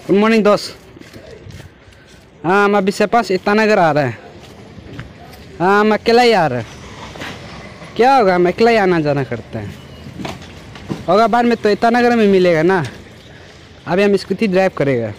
Good morning दोस्त। हाँ हम अभी से पास ईटानगर आ रहे हैं। हाँ हम अकेला ही आ रहे हैं। क्या होगा, हम अकेला ही आना जाना करते हैं। होगा बाद में तो ईटानगर में मिलेगा ना। अभी हम स्कूटी ड्राइव करेगा।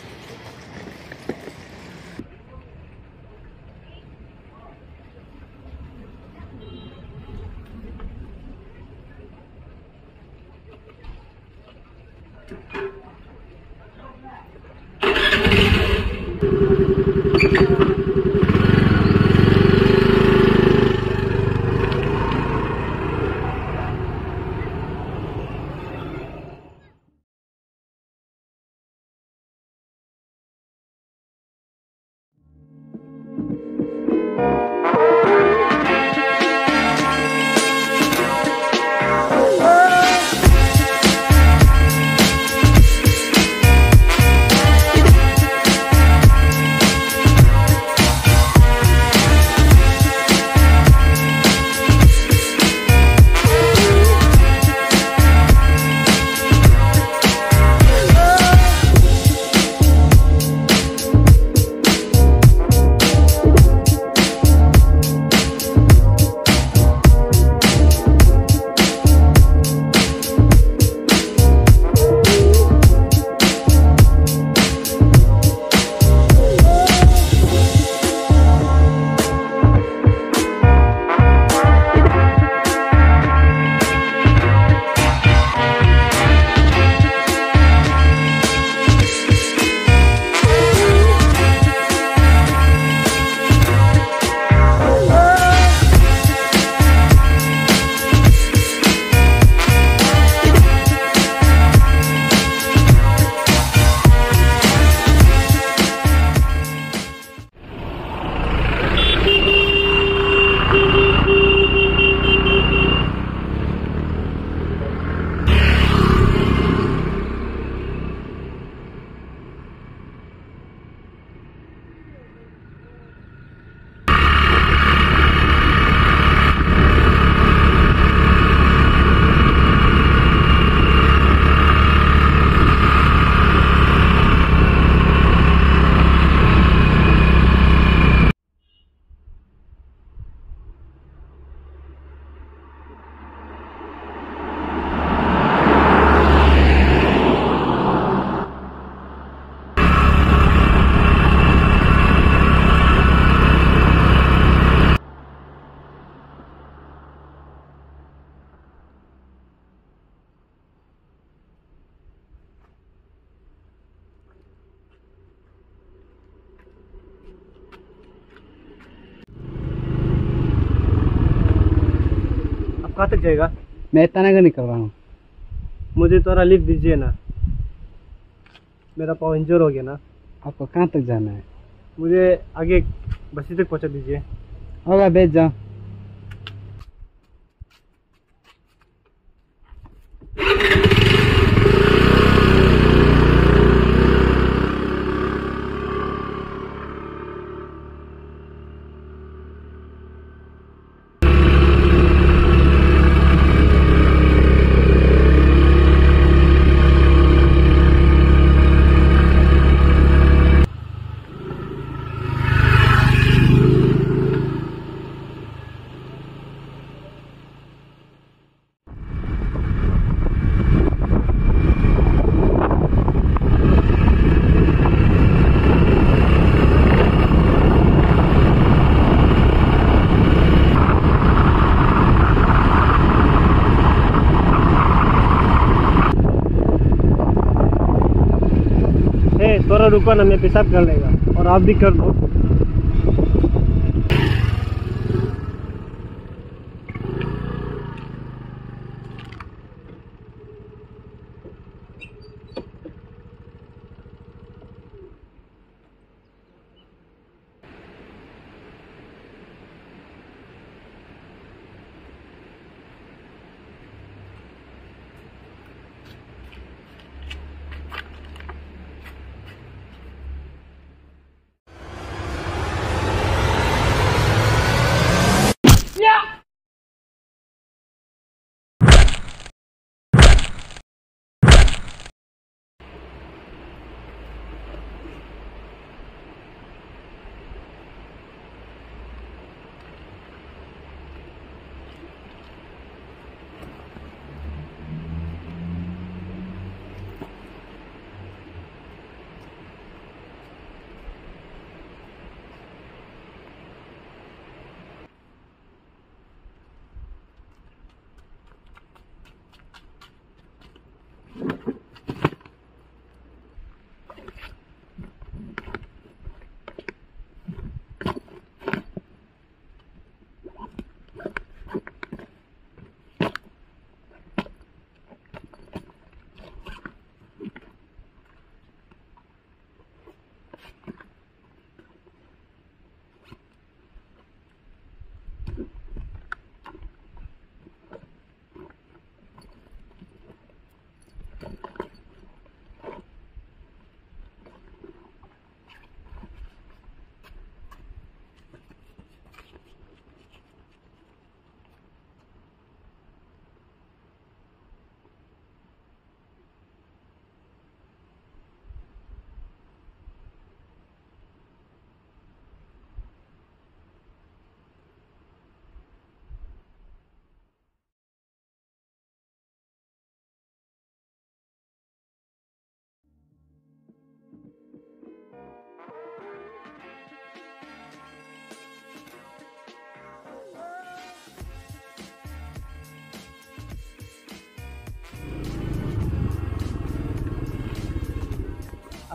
कहाँ तक जाएगा? मैं ईटानगर निकल रहा हूँ। मुझे थोड़ा लिफ्ट दीजिए ना, मेरा पाँव इंजर हो गया ना। आपको कहाँ तक जाना है? मुझे आगे बस्ती तक पहुँचा दीजिए। होगा, भेज जाओ। थोड़ा रुको ना, मैं पेशाब कर लेगा और आप भी कर लो।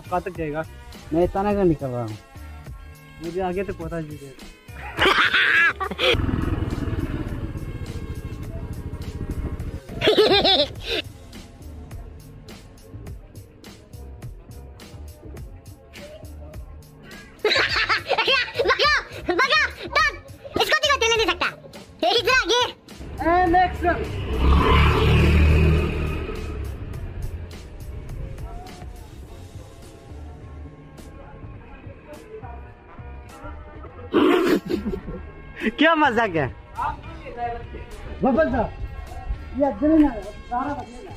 कहाँ तक जाएगा? मैं ईटानगर निकल रहा हूँ। मुझे आगे तक पता दीजिए। क्या मजाक है? वापस जा। ये अगले ना सारा बदलेगा।